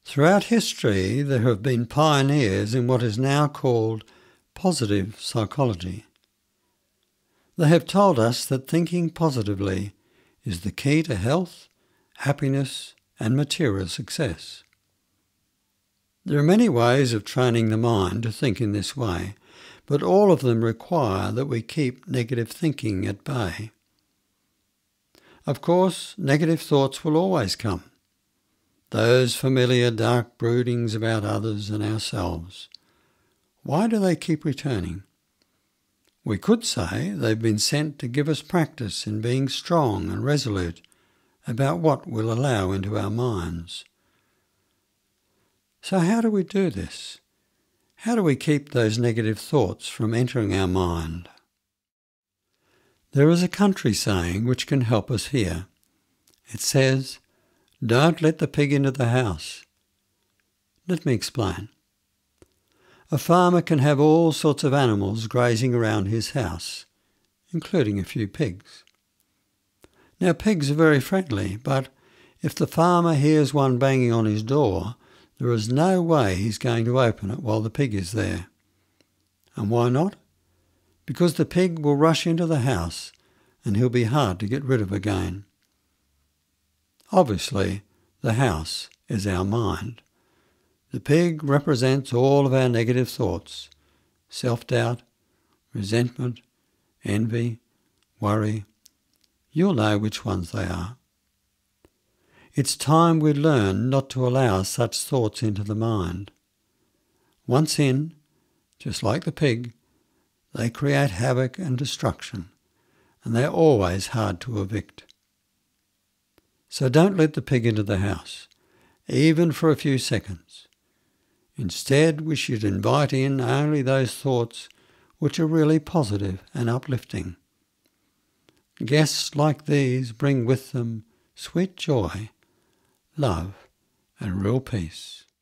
Throughout history, there have been pioneers in what is now called positive psychology. They have told us that thinking positively is the key to health, happiness, and material success. There are many ways of training the mind to think in this way, but all of them require that we keep negative thinking at bay. Of course, negative thoughts will always come. Those familiar dark broodings about others and ourselves. Why do they keep returning? We could say they've been sent to give us practice in being strong and resolute about what we'll allow into our minds. So how do we do this? How do we keep those negative thoughts from entering our mind? There is a country saying which can help us here. It says, "Don't let the pig into the house." Let me explain. A farmer can have all sorts of animals grazing around his house, including a few pigs. Now, pigs are very friendly, but if the farmer hears one banging on his door, there is no way he's going to open it while the pig is there. And why not? Because the pig will rush into the house and he'll be hard to get rid of again. Obviously, the house is our mind. The pig represents all of our negative thoughts, self-doubt, resentment, envy, worry. You'll know which ones they are. It's time we learn not to allow such thoughts into the mind. Once in, just like the pig, they create havoc and destruction, and they're always hard to evict. So don't let the pig into the house, even for a few seconds. Instead, we should invite in only those thoughts which are really positive and uplifting. Guests like these bring with them sweet joy, love, and real peace.